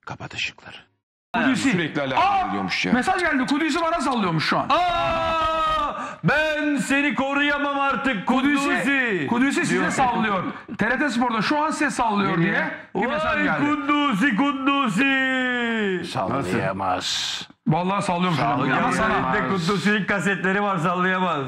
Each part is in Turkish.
Kapat ışıkları. Kudüs'ü. Sürekli alakalı ediyormuş ya. Mesaj geldi. Kudüs'ü bana sallıyormuş şu an. Ben seni koruyamam artık Kudüs'ü. Kudüs'ü size sallıyor. TRT Spor'da şu an size sallıyor diye bir mesaj geldi. Kudüs'ü. Sallayamaz. Vallahi sallıyormuş. Ama sana. Kudüs'ün kasetleri var, sallayamaz.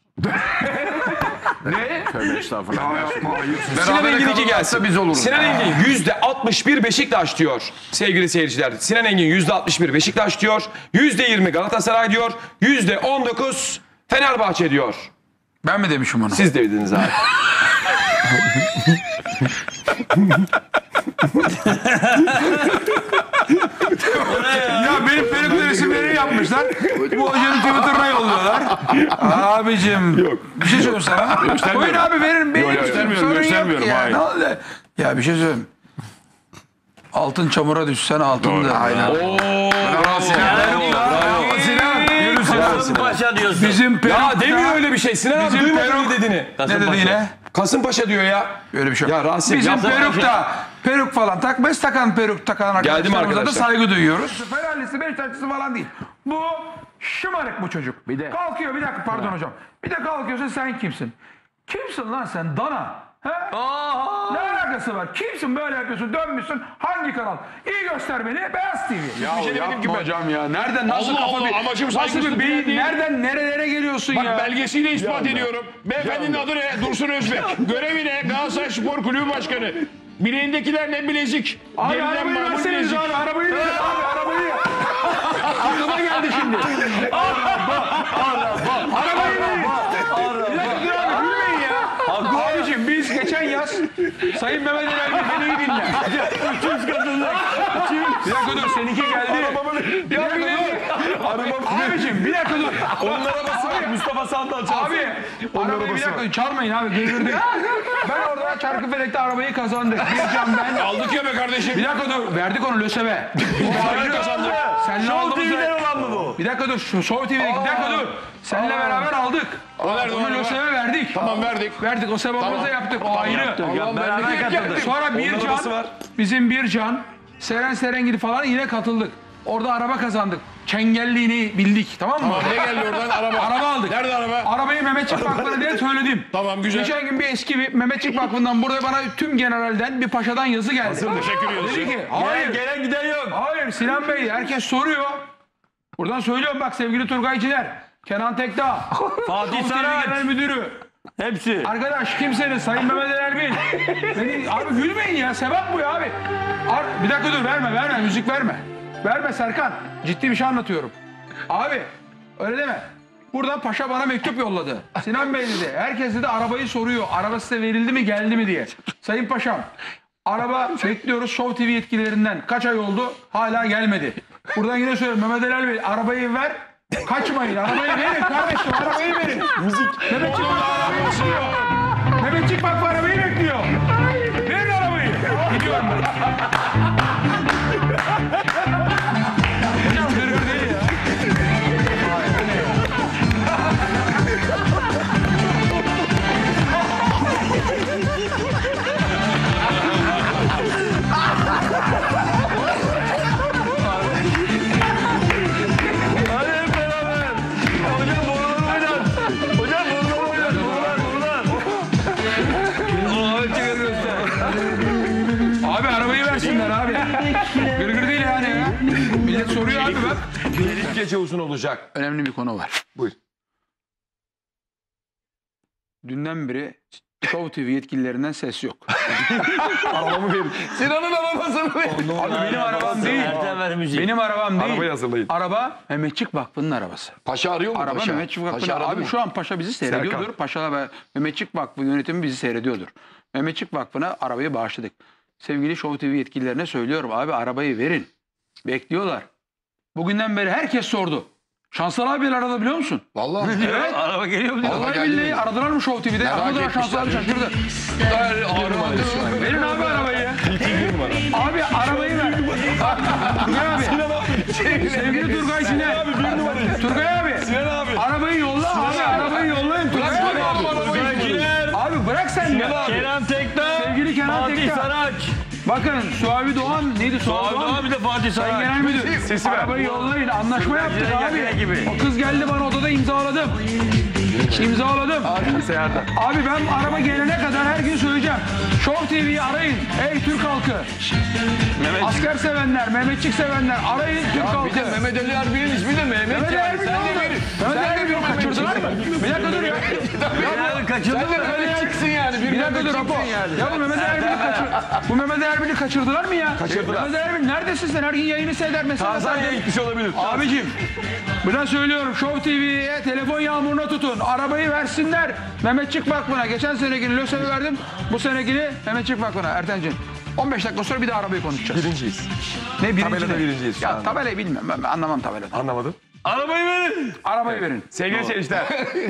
Tövbe estağfurullah. Sinan Engin 2 gelsin. biz oluruz. Sinan Engin %61 Beşiktaş diyor sevgili seyirciler. Sinan Engin %61 Beşiktaş diyor. %20 Galatasaray diyor. %19 Fenerbahçe diyor. Ben mi demişim onu? Siz de dediniz abi. Ya benim peruklu resimleri yapmışlar. Bu hocanın Twitter'ına yolluyorlar. Abicim. Yok. Bir şey söyleyeyim sana. Buyurun abi verin. Benim göstermiyorum, ya. hayır. Ne oldu? Ya bir şey söyleyeyim. Altın çamura düşsen altın da. Aynen. Kasımpaşa diyorsun. Bizim perukta. Ya demiyor öyle bir şey. Sinan abi Bizim duymadı peruk- ne dediğini. Ne dedi yine? Kasımpaşa diyor ya. Öyle bir şey yok. Ya Rasim Bizim yapma. perukta peruk falan takmaz, peruk takan arkadaşlarımıza da arkadaşlar. saygı duyuyoruz. Fenerlisi, Beşiktaşlısı falan değil. Bu şımarık bu çocuk. Bir de kalkıyor, bir dakika pardon hocam. Bir de kalkıyorsun, sen kimsin? Kimsin lan sen dana? He? Ne alakası var? Kimsin böyle yapıyorsun? Dönmüşsün. Hangi kanal? İyi göster beni. Beyaz TV. Ya yapma hocam ya. Nereden nasıl Allah kafa Allah, bir... amacım Nasıl saygısızlık bir beyin? değil. Nereden nerelere geliyorsun Bak ya? belgesiyle ispat ediyorum. Beyefendinin adı ne? Dursun Özbek. Görevi ne? Galatasaray Spor Kulübü Başkanı. Bileğindekiler ne bilezik? Abi Derinden arabayı mamul verseniz bilezik. abi. Arabayı ver abi. Arabayı. Aklıma geldi şimdi. Arabayı verin. Bir dakika dur abi. Gülmeyin ya. Abicim biz geçen yaz Sayın Mehmet Ali Erbil beni iyi dinle. Bir dakika dur seninki geldi. Bir dakika dur. Abicim bir dakika dur. Onun arabası var. Mustafa Sandal çalsın. Abi arabayı bir dakika çalmayın abi. Gırgırdık. Ben orada Çarkıfelek'te arabayı kazandık. Bir can ben. Aldık ya be kardeşim. Bir dakika dur. Verdik onu LÖSEV'e. Ayrı kazandık. Seninle Show aldığımızda... TV'den olan mı bu? Bir dakika dur. Show TV'deki bir dakika dur. Seninle beraber aldık. Nerede o Onu araba? LÖSEV'e verdik. Tamam verdik. Verdik. O sebebimizi yaptık. O ayrı. Ya beraber katıldık. Sonra bir can, bizim bir can, Seren Serengil falan yine katıldık. Orada araba kazandık. Çengelliğini bildik, tamam mı? Ne geldi oradan? Araba. Araba aldık. Nerede araba? Arabayı Mehmetçik Vakfı'na diye söyledim. Tamam, güzel. Geçen gün bir eski bir Mehmetçik Vakfı'ndan burada bana tüm generalden bir paşadan yazı geldi. Teşekkür ediyoruz. Dedi ki hayır, Gelen giden yok. hayır Sinan Bey herkes soruyor. Buradan söylüyorum bak sevgili Turgay Ciler, Kenan Tekdağ, Fatih Genel Saraç. Müdürü. Hepsi. Arkadaş kimseniz Sayın Mehmet Ali Erbil. Beni, abi gülmeyin ya sevap bu ya abi. Bir dakika dur verme müzik verme. Verme Serkan. Ciddi bir şey anlatıyorum. Abi öyle deme. Buradan paşa bana mektup yolladı. Sinan Bey dedi. Herkes dedi arabayı soruyor. Araba size verildi mi geldi mi diye. Sayın paşam araba bekliyoruz Show TV yetkililerinden. Kaç ay oldu? Hala gelmedi. Buradan yine söylüyorum Mehmet Ali Erbil arabayı ver. Kaçmayın arabayı verin kardeşim arabayı verin. Mehmetçik Vakfı arabayı bekliyor. Mehmetçik Vakfı arabayı bekliyor. Verin arabayı. Gidiyorum ben. Hocam gırgır değil ya. Hadi hep beraber. Hocam boruları oynat. Hocam boruları oynat. Borular. Abi arabayı versinler abi. Gırgır değil yani ya. Millet soruyor abi bak. İlk gece uzun olacak. Önemli bir konu var. Buyur. Dünden beri Show TV yetkililerinden ses yok. Arabamı verin. Sinan'ın arabasını verin. Abi benim arabam değil. Ertem ver müziği. Benim arabam değil. Arabayı hazırlayın. Araba Mehmetçik Vakfı'nın arabası. Paşa arıyor mu Araba paşa? Mehmetçik Vakfı'nın Paşa aradı abi mı? şu an Paşa bizi seyrediyordur. Paşa ve Mehmetçik Vakfı yönetimi bizi seyrediyordur. Mehmetçik Vakfı'na arabayı bağışladık. Sevgili Show TV yetkililerine söylüyorum abi arabayı verin. Bekliyorlar. Bugünden beri herkes sordu. Şansal abiyle aradı biliyor musun? Vallahi. Evet. Araba geliyor mu diyor. Vallahi geldi billahi mi? aradılar mı Show TV'de? Merak Aradılar etmişler. Şansal abi şaşırdı. Verin abi arabayı. Abi arabayı ver. Turgay abi. Sevgili Turgay Ciner. Turgay abi. Arabayı yolla abi. Arabayı yollayın. Turgay abi. Abi bırak sen ya. Kenan Tekdağ. Sevgili Kenan Fatih Tekdağ. Saraç. Bakın Suavi Doğan neydi? Suavi Doğan bir de Fatih Sayın Saray. Genel Müdür. Sesi ver. Arabayı yollayın. Anlaşma yaptık Gene abi. gibi. O kız geldi bana odada imzaladım. İmzaladım. Abi ben araba gelene kadar her gün söyleyeceğim. Show TV'yi arayın. Ey Türk halkı. Asker sevenler, Mehmetçik sevenler arayın Türk halkı. Bir de Mehmet Ali Erbil'in ismi de Mehmet Mehmet yani. Erbil Sen ne de oldu? bir. Mehmet Erbil yok, kaçırdılar mı? Bir dakika dur ya. Kaçırdı Sen de mı? böyle çıksın yani. Bir dakika dur Apo. Ya bu Mehmet Erbil'i kaçırdılar mı ya? Kaçırdılar. Mehmet Erbil neredesin sen? Her gün yayını seyreder mesela. Tanzanya'ya gitmiş olabilir. Abicim, buradan söylüyorum Show TV'ye telefon yağmuruna tutun. Arabayı versinler. Mehmetçik Vakfı'na. Geçen senekini LÖSEV'e verdim. Bu senekini Mehmetçik Vakfı'na. Erten'cim. 15 dakika sonra bir de arabayı konuşacağız. Birinciyiz. Ne birinci Tabelada ne? birinciyiz şu Ya anda. tabelayı bilmem. Ben anlamam tabeladan. Anlamadım. Arabayı verin. Arabayı verin. Sevgili seyirciler.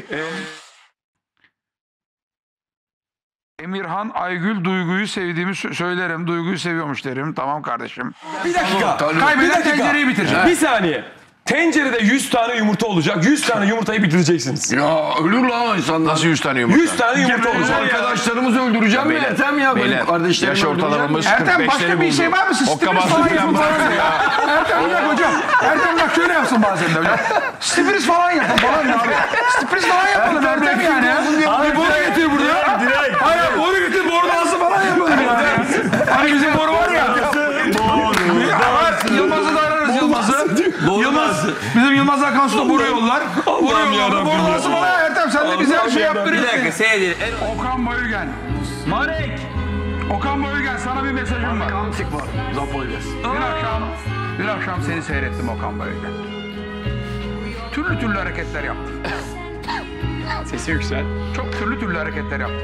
Emirhan Aygül Duygu'yu sevdiğimi söylerim. Duygu'yu seviyormuş derim. Tamam kardeşim. Bir dakika. Kaybeden tencereyi bitirir. Bir saniye. Tencerede 100 tane yumurta olacak. 100 tane yumurtayı bitireceksiniz. Ya ölür lan insan nasıl 100 tane yumurta? 100 tane yumurta olacak. Arkadaşlarımızı öldüreceğim mi Ertem ya? Benim kardeşlerimi Yaş ortalamamız Ertem başka bir şey var mı? Stipris falan yapın falan ya. Ertem bırak hocam. Ertem bak şöyle yapsın bazen de hocam. Stipris falan yapın falan ya abi. Stipris falan yapalım Ertem yani. Abi boru getir buraya. Direkt. Hayır boru getir boru dansı falan yapalım ya. Hani bizim boru var ya. Yılmaz'ı da ararız Yılmaz'ı. Yılmaz. Bizim Yılmaz Hakan Su'da boru yollar. Boru yollar. Boru dansı falan ya Ertem sen de bize her şey yaptırıyorsun. seyredin. Okan Bayülgen. Marek. Okan Bayülgen sana bir mesajım var. Kamsik var. Zapoyles. Dün akşam seni seyrettim Okan Bayülgen. Türlü hareketler yaptın. Sesi yüksel. Çok türlü hareketler yaptın.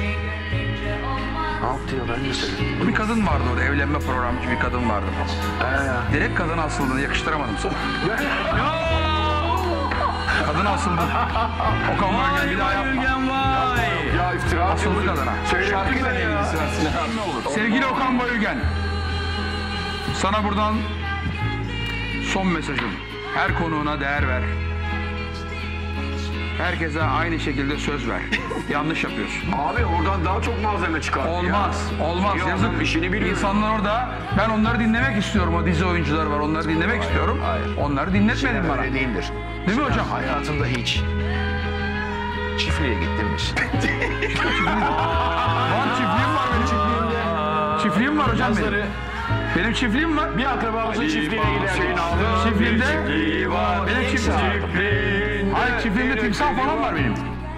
Ne yaptı ya ben de söyledim. Bir kadın vardı orada, evlenme programcı bir kadın vardı. Direkt kadın asıldığını yakıştıramadım sana. Kadın asıldı. Okan Bayülgen bir daha yapma. Vay. Ya iftira Asıldı kadına. Şarkıyla ne ilgisi var Sinan? Sevgili Okan Bayülgen, sana buradan son mesajım. Her konuğuna değer ver. Herkese aynı şekilde söz ver. Yanlış yapıyorsun. Abi oradan daha çok malzeme çıkar. Olmaz, olmaz. Ya Yazık. adam işini biliyor. İnsanlar orada, ben onları dinlemek istiyorum. O dizi oyuncuları var, onları dinlemek istiyorum. Onları dinletmedin bana. Öyle değildir. Değil mi hocam? Hayatında hiç çiftliğe gittin mi? Var çiftliğim var benim çiftliğimde. Çiftliğim var hocam benim. Benim çiftliğim var. Bir akrabamızın çiftliğine gider. Çiftliğimde benim çiftliğim. Hayır çiftliğimde timsah falan var benim.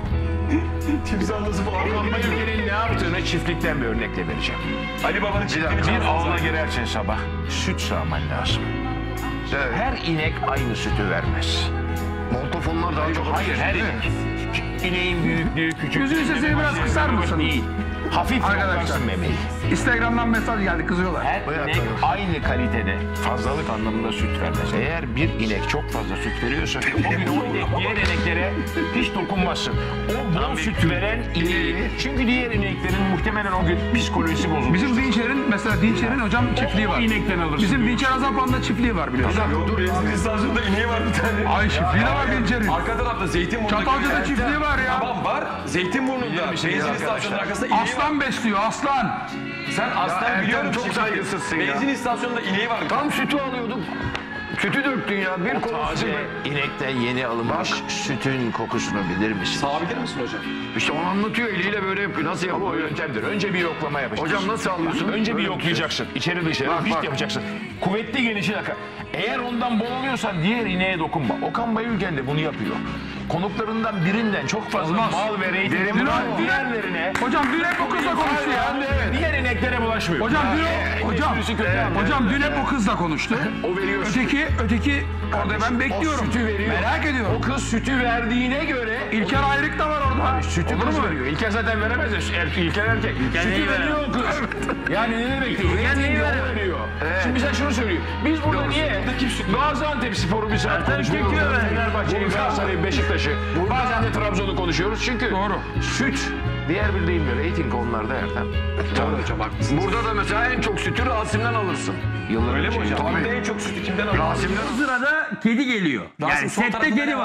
Okan Bayülgen'in ne yaptığını çiftlikten bir örnekle vereceğim. Ali Baba'nın çiftliğini Bir ağına girersin sabah, süt sağman lazım. Her inek aynı sütü vermez. Montofonlar daha çok. Hayır, her inek. İneğin büyüklüğü, küçüklüğü... Gözünü sesini biraz kısar mısın? Değil. Hafif Arkadaşlar. yoklarsın memeyi. Instagram'dan mesaj geldi, kızıyorlar. Her inek aynı kalitede fazlalık anlamında süt vermez. Eğer bir inek çok fazla süt veriyorsa o gün o inek diğer ineklere hiç dokunmazsın. O bol süt veren ineği. Çünkü diğer ineklerin muhtemelen o gün psikolojisi bozulmuş. Bizim Dinçer'in, mesela Dinçer'in hocam çiftliği var. O inekten alırsın. Bizim Dinçer Azaplan'da çiftliği var biliyorsun. Benzin istasyonunda ineği var bir tane. Ay çiftliği de var Dinçer'in. Arka tarafta Zeytinburnu'nda. Çatalca'da çiftliği var ya. Tamam var. Zeytinburnu'nda. Benzin istasyonunun arkasında ineği var. Aslan besliyor aslan. Sen aslan biliyorum. çok saygısızsın ya. Benzin istasyonunda ineği var. Tam sütü alıyordum. Sütü döktün ya. Bir konu Taze inekten yeni alınmış sütün kokusunu bilir misin? Sağabilir misin hocam? İşte onu anlatıyor eliyle böyle yapıyor. Nasıl O yapıyor? yöntemdir. Önce bir yoklama yapacaksın. Hocam nasıl alıyorsun? Önce bir Öyle yoklayacaksın. İçeri dışarı Bak, pist bak. yapacaksın. Kuvvetli gelişi akar. Eğer ondan bol alıyorsan diğer ineğe dokunma. Okan Bayülgen de bunu yapıyor. Konuklarından birinden çok fazla Olmaz. mal ve reyting Dün- bırak diğerlerine. Hocam dün hep o kızla konuştu ya. Diğer ineklere bulaşmıyor. Hocam dün hocam dün hep o kızla konuştu. O veriyor. Öteki orada ben bekliyorum. O sütü veriyor. Merak ediyorum. O kız sütü verdiğine göre İlker Ayrık da var orada. sütü Olur kız mu? veriyor. İlker zaten veremez ya. İlker erkek. Sütü veriyor o kız. Yani ne demek diyor? Reytingi o veriyor. Şimdi sen şunu söyleyeyim. Biz burada niye Gaziantep Spor'u bir saat konuşuyoruz. Fenerbahçe'yi, Galatasaray'ı, Beşiktaş'ı. Bazen de Trabzon'u konuşuyoruz. Çünkü Doğru. süt diğer bir deyimle reyting onlarda Ertem. Tabii hocam haklısın. Burada da mesela en çok sütü Rasim'den alırsın. Yıllar Öyle mi önce hocam? Tabii. Burada en çok sütü kimden alıyor? Rasim'den Bu sırada kedi geliyor. Yani Rasim sol sette tarafında kedi ne var.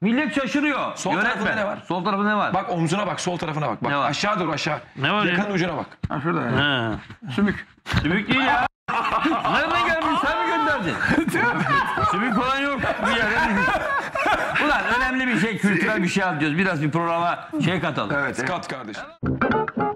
Millet şaşırıyor. Sol tarafında ne var? Sol tarafında ne var? Bak omzuna bak, sol tarafına bak. Bak Ne var? aşağı doğru aşağı. Ne var ya? Yakanın ucuna bak. Ha şurada yani. Ha. Sümük. Sümük değil ya. Nereden gelmiş? Sen mi gönderdin? Sümük falan yok. Bir yere. Ulan önemli bir şey, kültürel bir şey anlatıyoruz. Biraz bir programa şey katalım. Evet. Kat kardeşim.